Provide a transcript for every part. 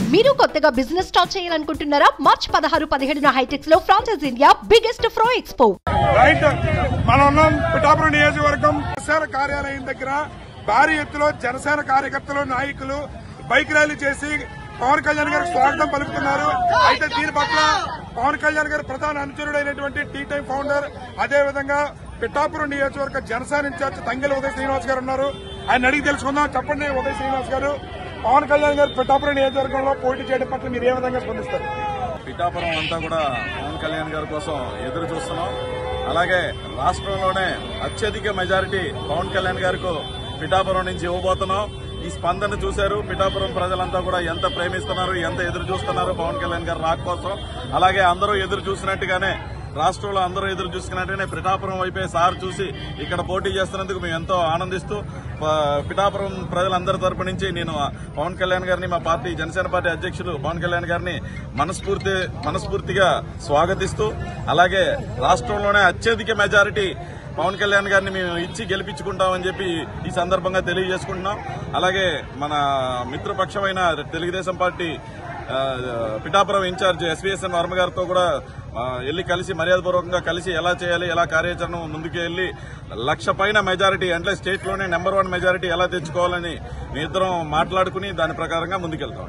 మీరు కొత్తగా business start చేయాలనుకుంటున్నారా? మార్చ్ 16-17 హైటెక్స్ లో ఫ్రాన్సెస్ ఇండియా బిగ్గెస్ట్ ఫ్రో ఎక్స్పో. రైట్, మనం ఉన్నాం పిఠాపురం నియోజకవర్గం జనసేన కార్యాలయం దగ్గర. భారీ ఎత్తులో జనసేన కార్యకర్తలు, నాయకులు బైక్ ర్యాలీ చేసి పవన్ కళ్యాణ్ గారికి స్వాగతం పలుకుతున్నారు. అయితే దీని పట్ల పవన్ కళ్యాణ్ గారి ప్రధాన అనుచరుడైనటువంటి టీ టైం ఫౌండర్, అదేవిధంగా పిఠాపురం నియోజకవర్గ జనసేన ఇన్ఛార్జ్ తంగెల ఉదయ్ శ్రీనివాస్ గారు ఉన్నారు. ఆయన అడిగి తెలుసుకుందాం. చెప్పండి ఉదయ్ శ్రీనివాస్ గారు, పవన్ కళ్యాణ్ గారు పిఠాపురం నియోజకవర్గంలో పోటీ చేయడం పట్ల మీరు ఏ విధంగా స్పందిస్తారు? పిఠాపురం అంతా కూడా పవన్ కళ్యాణ్ గారి కోసం ఎదురు చూస్తున్నాం. అలాగే రాష్ట్రంలోనే అత్యధిక మెజారిటీ పవన్ కళ్యాణ్ గారికి పిఠాపురం నుంచి ఇవ్వబోతున్నాం. ఈ స్పందన చూశారు. పిఠాపురం ప్రజలంతా కూడా ఎంత ప్రేమిస్తున్నారు, ఎంత ఎదురు చూస్తున్నారు పవన్ కళ్యాణ్ గారు రాక కోసం. అలాగే అందరూ ఎదురు చూసినట్టుగానే, రాష్ట్రంలో అందరూ ఎదురు చూసుకున్నట్టుగానే పిఠాపురం వైపే సార్ చూసి ఇక్కడ పోటీ చేస్తున్నందుకు మేము ఎంతో ఆనందిస్తూ పిఠాపురం ప్రజలందరి తరపు నుంచి నేను పవన్ కళ్యాణ్ గారిని, మా పార్టీ జనసేన పార్టీ అధ్యక్షులు పవన్ కళ్యాణ్ గారిని మనస్ఫూర్తిగా స్వాగతిస్తూ, అలాగే రాష్ట్రంలోనే అత్యధిక మెజారిటీ పవన్ కళ్యాణ్ గారిని మేము ఇచ్చి గెలిపించుకుంటామని చెప్పి ఈ సందర్భంగా తెలియజేసుకుంటున్నాం. అలాగే మన మిత్రపక్షమైన Telugu Desam party Pithapuram incharge SVSN Varma గారితో కూడా వెళ్లి కలిసి మర్యాదపూర్వకంగా కలిసి ఎలా చేయాలి, ఎలా కార్యాచరణ ముందుకు వెళ్లి 1,00,000 పైన మెజారిటీ అంటే స్టేట్ లోనే నెంబర్ 1 మెజారిటీ ఎలా తెచ్చుకోవాలని మీ ఇద్దరం మాట్లాడుకుని దాని ప్రకారంగా ముందుకెళ్తాం.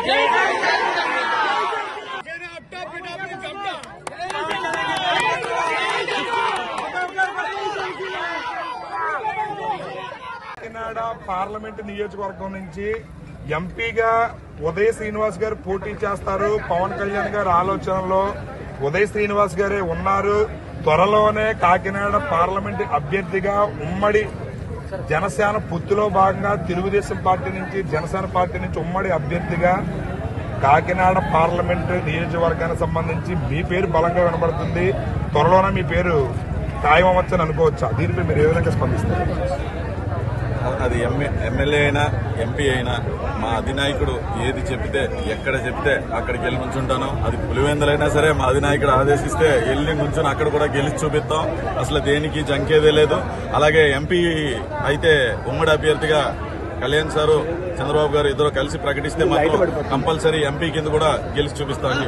కాకినాడ పార్లమెంట్ నియోజకవర్గం నుంచి ఎంపీగా ఉదయ్ శ్రీనివాస్ గారు పోటీ చేస్తారు. పవన్ కళ్యాణ్ గారి ఆలోచనలో ఉదయ్ శ్రీనివాస్ గారే ఉన్నారు. త్వరలోనే కాకినాడ పార్లమెంట్ అభ్యర్థిగా ఉమ్మడి జనసేన పొత్తులో భాగంగా తెలుగుదేశం పార్టీ నుంచి, జనసేన పార్టీ నుంచి ఉమ్మడి అభ్యర్థిగా కాకినాడ పార్లమెంట్ నియోజకవర్గానికి సంబంధించి మీ పేరు బలంగా వినబడుతుంది. త్వరలోనే మీ పేరు ఖాయం అవ్వచ్చని అనుకోవచ్చా? దీనిపై మీరు ఏ విధంగా స్పందిస్తారు? అది ఎమ్మెల్యే అయినా ఎంపీ అయినా మా అధినాయకుడు ఏది చెప్తే, ఎక్కడ చెప్తే అక్కడికి వెళ్ళి నుంచుంటాను. అది పులివెందులైనా సరే మా అధినాయకుడు ఆదేశిస్తే వెళ్ళి నుంచుని అక్కడ కూడా గెలిచి చూపిస్తాం. అసలు దేనికి జంకేదే లేదు. అలాగే ఎంపీ అయితే ఉమ్మడి అభ్యర్థిగా కళ్యాణ్ సారు, చంద్రబాబు గారు ఇద్దరు కలిసి ప్రకటిస్తే మాత్రం కంపల్సరీ ఎంపీ కింద కూడా గెలిచి చూపిస్తామని.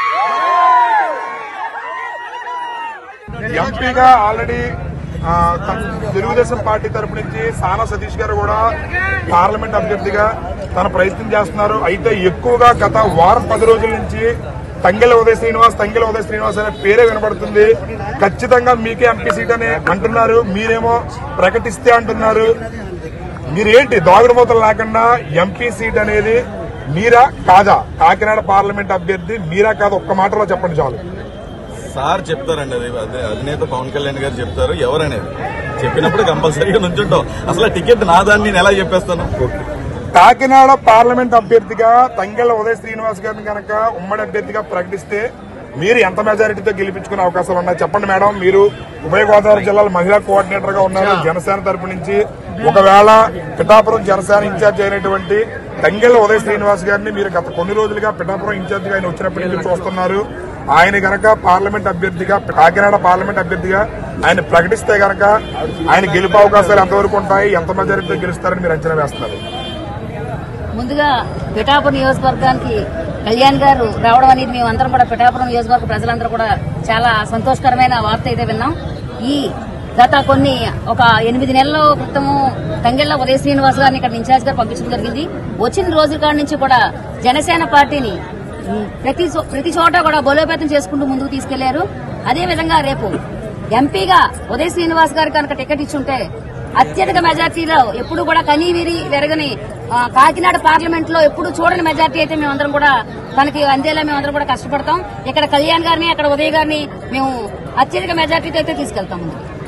ఎంపీగా ఆల్రెడీ తెలుగుదేశం పార్టీ తరపు నుంచి సానా సతీష్ గారు కూడా పార్లమెంట్ అభ్యర్థిగా తన ప్రయత్నం చేస్తున్నారు. అయితే ఎక్కువగా గత వారం 10 రోజుల నుంచి తంగెల ఉదయ్ శ్రీనివాస్ అనే పేరే వినబడుతుంది. ఖచ్చితంగా మీకే ఎంపీ సీట్ అని అంటున్నారు. మీరేమో ప్రకటిస్తే అంటున్నారు. మీరేంటి దాగుడుమూతలు లేకుండా ఎంపీ సీట్ అనేది మీరా కాదా? కాకినాడ పార్లమెంట్ అభ్యర్థి మీరా కాదా? ఒక్క మాటలో చెప్పండి చాలు. సార్ చెప్తారండి, అది అధినేత పవన్ కళ్యాణ్ గారు చెప్తారు. ఎవరనేది చెప్పినప్పుడు కంపల్సరీగా నుంచుంటాం. అసలు టికెట్ నాదాన్ని నేను ఎలా చెప్పేస్తాను? కాకినాడ పార్లమెంట్ అభ్యర్థిగా తంగెల ఉదయ్ శ్రీనివాస్ గారిని కనుక ఉమ్మడి అభ్యర్థిగా ప్రకటిస్తే మీరు ఎంత మెజారిటీతో గెలిపించుకునే అవకాశాలు ఉన్నాయి చెప్పండి మేడం. మీరు ఉభయ గోదావరి జిల్లాలో మహిళా కోఆర్డినేటర్ గా ఉన్నారు జనసేన తరపు నుంచి. ఒకవేళ పిఠాపురం జనసేన ఇన్ఛార్జ్ అయినటువంటి తంగెల ఉదయ్ శ్రీనివాస్ గారిని మీరు గత కొన్ని రోజులుగా పిఠాపురం ఇన్ఛార్జిగా ఆయన వచ్చినప్పటి నుంచి చూస్తున్నారు. ఆయన గనక పార్లమెంట్ అభ్యర్థిగా, కాకినాడ పార్లమెంట్ అభ్యర్థిగా ఆయన ప్రకటిస్తే గనక ఆయన గెలుపు అవకాశాలు ఎంతవరకు ఉంటాయి, ఎంత మెజారిటీతో గెలుస్తారని మీరు అంచనా వేస్తున్నారు? ముందుగా పిఠాపురం నియోజకవర్గానికి కళ్యాణ్ గారు రావడం అనేది మేమందరం కూడా, పిఠాపురం నియోజకవర్గ ప్రజలందరూ కూడా చాలా సంతోషకరమైన వార్త అయితే విన్నాం. ఈ గత ఒక 8 నెలల క్రితము తంగెళ్ల ఉదయ్ శ్రీనివాస్ గారిని ఇక్కడ ఇన్ఛార్జ్ గారు పంపించడం జరిగింది. వచ్చిన రోజుల కాడి నుంచి కూడా జనసేన పార్టీని ప్రతి చోట కూడా బలోపేతం చేసుకుంటూ ముందుకు తీసుకెళ్లారు. అదేవిధంగా రేపు ఎంపీగా ఉదయ్ శ్రీనివాస్ గారికి కనుక టికెట్ ఇచ్చుంటే అత్యధిక మెజార్టీలో ఎప్పుడు కూడా కనీవిరి వెరగని కాకినాడ పార్లమెంట్ లో ఎప్పుడు చూడని మెజార్టీ అయితే మేమందరం కూడా తనకి అందేలా మేమందరం కూడా కష్టపడతాం. ఇక్కడ కళ్యాణ్ గారిని, అక్కడ ఉదయ్ గారిని మేము అత్యధిక మెజార్టీతో అయితే తీసుకెళ్తాం.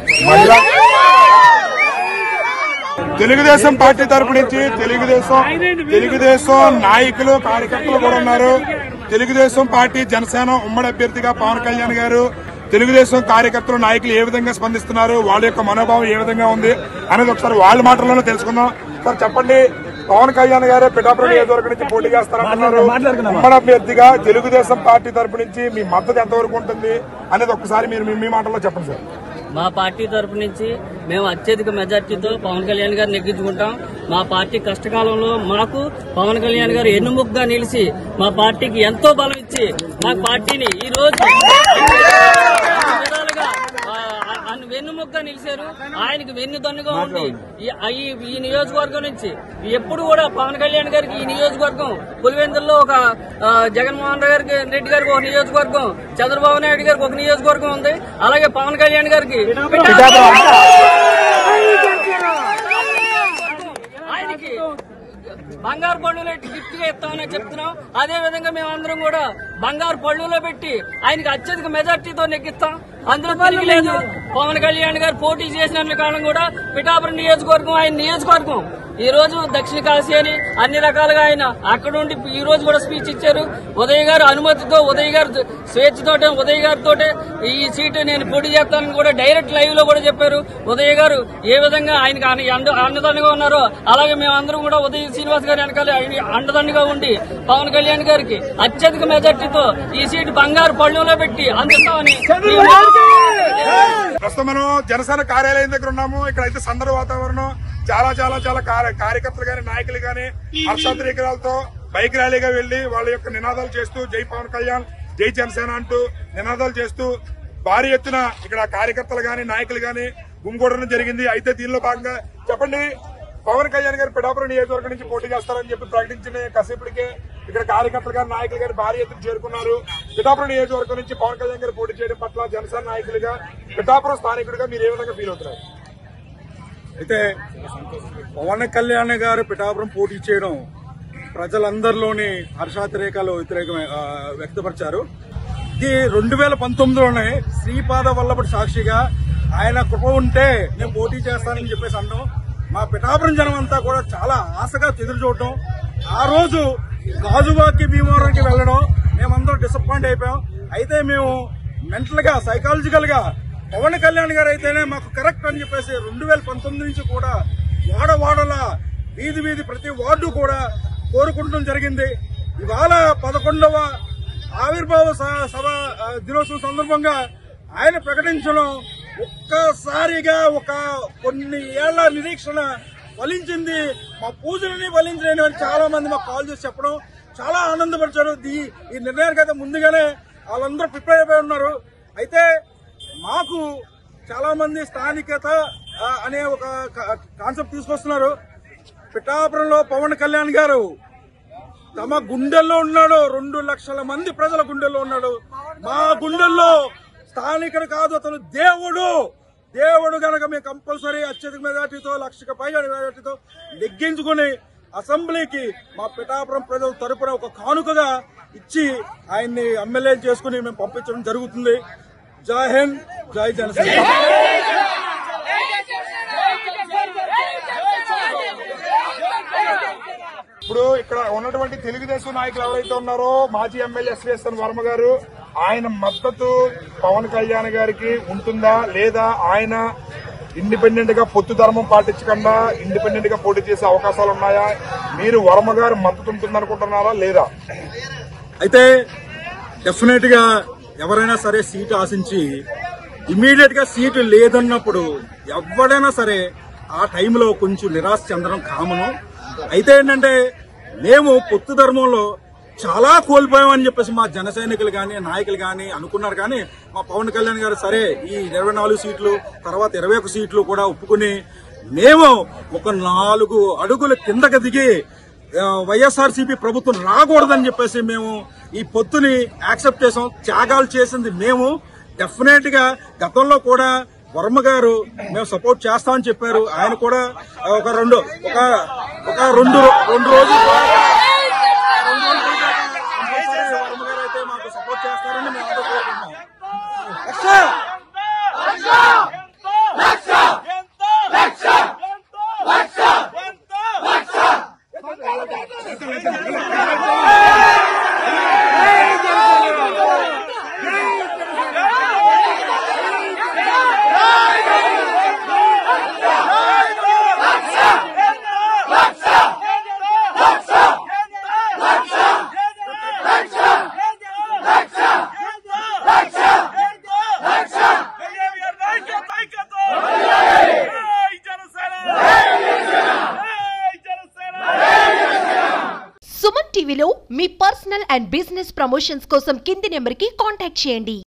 తెలుగుదేశం పార్టీ తరపు నుంచి తెలుగుదేశం నాయకులు, కార్యకర్తలు కూడా ఉన్నారు. తెలుగుదేశం పార్టీ జనసేన ఉమ్మడి అభ్యర్థిగా పవన్ కళ్యాణ్ గారు, తెలుగుదేశం కార్యకర్తలు, నాయకులు ఏ విధంగా స్పందిస్తున్నారు, వాళ్ళ యొక్క మనోభావం ఏ విధంగా ఉంది అనేది ఒకసారి వాళ్ళ మాటల్లోనే తెలుసుకుందాం. సార్ చెప్పండి, పవన్ కళ్యాణ్ గారే పిఠాపురం నియోజకవర్గం నుంచి పోటీ చేస్తారంటున్నారు. ఉమ్మడి అభ్యర్థిగా తెలుగుదేశం పార్టీ తరపు నుంచి మీ మద్దతు ఎంతవరకు ఉంటుంది అనేది ఒక్కసారి మీరు మీ మాటల్లో చెప్పండి సార్. మా పార్టీ తరపు నుంచి మేము అత్యధిక మెజార్టీతో పవన్ కళ్యాణ్ గారు నెగ్గించుకుంటాం. మా పార్టీ కష్టకాలంలో మాకు పవన్ కళ్యాణ్ గారు ఎన్నుముగ్గా నిలిచి మా పార్టీకి ఎంతో బలం ఇచ్చి మా పార్టీని ఈ రోజు విధాలుగా వెన్నుముగ్గా నిలిచారు. ఆయనకి వెన్నుదన్నుగా ఉండి ఈ నియోజకవర్గం నుంచి ఎప్పుడు కూడా పవన్ కళ్యాణ్ గారికి ఈ నియోజకవర్గం పులివెందుల్లో ఒక జగన్మోహన్ రెడ్డి గారికి ఒక నియోజకవర్గం, చంద్రబాబు నాయుడు గారికి ఒక నియోజకవర్గం ఉంది. అలాగే పవన్ కళ్యాణ్ గారికి ఆయనకి బంగారు పళ్ళులో గిఫ్ట్ గా ఇస్తామని చెప్తున్నాం. అదే విధంగా మేమందరం కూడా బంగారు పళ్ళులో పెట్టి ఆయనకి అత్యధిక మెజార్టీతో నెగ్గిస్తాం. అందులో తిరిగిలేదు. పవన్ కళ్యాణ్ గారు పోటీ చేసిన కాలం కూడా పిఠాపురం నియోజకవర్గం ఆయన నియోజకవర్గం. ఈ రోజు దక్షిణ కాశీ అని అన్ని రకాలుగా ఆయన అక్కడ ఉండి ఈ రోజు కూడా స్పీచ్ ఇచ్చారు. ఉదయ్ గారు అనుమతితో, ఉదయ్ గారు స్వేచ్ఛతోటే, ఉదయ్ గారితో ఈ సీటు నేను పోటీ చేస్తానని కూడా డైరెక్ట్ లైవ్ లో కూడా చెప్పారు. ఉదయ్ గారు ఏ విధంగా ఆయనకి అండదండగా ఉన్నారో అలాగే మేమందరం కూడా ఉదయ్ శ్రీనివాస్ గారి వెనకాల అండదండగా ఉండి పవన్ కళ్యాణ్ గారికి అత్యధిక మెజార్టీతో ఈ సీటు బంగారు పళ్ళులో పెట్టి అందిస్తామని. ప్రస్తుతం మనం జనసేన కార్యాలయం దగ్గర ఉన్నాము. ఇక్కడ అయితే సందడి వాతావరణం. చాలా చాలా చాలా కార్యకర్తలు గాని నాయకులు గాని హర్షాతిరేకాలతో బైక్ ర్యాలీగా వెళ్లి వాళ్ళ యొక్క నినాదాలు చేస్తూ జై పవన్ కళ్యాణ్, జై జనసేన అంటూ నినాదాలు చేస్తూ భారీ ఎత్తున ఇక్కడ కార్యకర్తలు గాని నాయకులు గాని గుమిగూడడం జరిగింది. అయితే దీనిలో భాగంగా చెప్పండి, పవన్ కళ్యాణ్ గారు పిఠాపురం నియోజకవర్గం నుంచి పోటీ చేస్తారని చెప్పి ప్రకటించిన కాసేపటికే ఇక్కడ కార్యకర్తలు గారు నాయకులు గారు భారీ ఎత్తున చేరుకున్నారు. పిఠాపురం నియోజకవర్గం నుంచి పవన్ కళ్యాణ్ గారు పోటీ చేయడం పట్ల జనసేన నాయకులుగా, పిఠాపురం స్థానికుడిగా మీరు ఏ విధంగా ఫీల్ అవుతున్నారు? అయితే పవన్ కళ్యాణ్ గారు పిఠాపురం పోటీ చేయడం ప్రజలందరిలోని హర్షాతిరేకాలు వ్యక్తపరిచారు. ఇది 2019లోనే శ్రీపాద వల్లభుడి సాక్షిగా ఆయన కృప ఉంటే నేను పోటీ చేస్తానని చెప్పేసి అన్నాం. మా పిఠాపురం జనం అంతా కూడా చాలా ఆశగా ఎదురు చూడటం. ఆ రోజు గాజువాకి భీమవరంకి వెళ్లడం మేమందరం డిసప్పాయింట్ అయిపోయాం. అయితే మేము మెంటల్ గా, సైకాలజికల్ గా పవన్ కళ్యాణ్ గారు అయితేనే మాకు కరెక్ట్ అని చెప్పేసి 2019 నుంచి కూడా వాడవాడల వీధి వీధి ప్రతి వార్డు కూడా కోరుకుంటం జరిగింది. ఇవాళ 11వ ఆవిర్భావ సభ దినోత్సవం సందర్భంగా ఆయన ప్రకటించడం ఒక్కసారిగా కొన్ని ఏళ్ల నిరీక్షణ ఫలించింది. మా పూజలని ఫలించలేని అని చాలా మంది మాకు కాల్ చేసి చెప్పడం చాలా ఆనందపరిచారు. ఈ నిర్ణయానికి అయితే ముందుగానే వాళ్ళందరూ ప్రిపేర్ అయిపోయి ఉన్నారు. అయితే మాకు చాలా మంది స్థానికత అనే ఒక కాన్సెప్ట్ తీసుకొస్తున్నారు. పిఠాపురంలో పవన్ కళ్యాణ్ గారు తమ గుండెల్లో ఉన్నాడు. 2 లక్షల మంది ప్రజల గుండెల్లో ఉన్నాడు. మా గుండెల్లో స్థానికుడు కాదు, అతను దేవుడు గనక మేము కంపల్సరీ అత్యధిక మెజార్టీతో 1,00,000కి పైగా మెజార్టీతో నెగ్గించుకుని అసెంబ్లీకి మా పిఠాపురం ప్రజల తరపున ఒక కానుకగా ఇచ్చి ఆయన్ని ఎమ్మెల్యే చేసుకుని మేము పంపించడం జరుగుతుంది. జై హింద్, జై జనసేన. ఇప్పుడు ఇక్కడ ఉన్నటువంటి తెలుగుదేశం నాయకులు ఎవరైతే ఉన్నారో మాజీ ఎమ్మెల్యే ఎస్వీఎస్ఎన్ వర్మ గారు, ఆయన మద్దతు పవన్ కళ్యాణ్ గారికి ఉంటుందా లేదా ఆయన ఇండిపెండెంట్ గా పొత్తు ధర్మం పాటించకుండా ఇండిపెండెంట్ గా పోటీ చేసే అవకాశాలు ఉన్నాయా? మీరు వర్మ గారు మద్దతు ఉంటుందనుకుంటున్నారా లేదా? అయితే డెఫినెట్ గా ఎవరైనా సరే సీటు ఆశించి ఇమీడియట్ గా సీటు లేదన్నప్పుడు ఎవరైనా సరే ఆ టైంలో కొంచెం నిరాశ చెందడం కామను. అయితే ఏంటంటే మేము పొత్తు ధర్మంలో చాలా కోల్పోయామని చెప్పేసి మా జన సైనికులు గాని నాయకులు గాని అనుకున్నారు. కానీ మా పవన్ కళ్యాణ్ గారు సరే ఈ 24 సీట్లు తర్వాత 21 సీట్లు కూడా ఒప్పుకుని మేము ఒక 4 అడుగుల కిందకి దిగి వైఎస్ఆర్సీపీ ప్రభుత్వం రాకూడదని చెప్పేసి మేము ఈ పొత్తుని యాక్సెప్ట్ చేసాం. త్యాగాలు చేసింది మేము. డెఫినెట్ గా గతంలో కూడా వర్మ గారు మేము సపోర్ట్ చేస్తామని చెప్పారు. ఆయన కూడా ఒక రెండు రోజులు వర్మ గారు అయితే మాకు సపోర్ట్ చేస్తారని మేము అందరూ కోరుకుంటున్నాం. పర్సనల్ అండ్ బిజినెస్ ప్రమోషన్స్ కోసం కింది నెంబర్కి కాంటాక్ట్ చేయండి.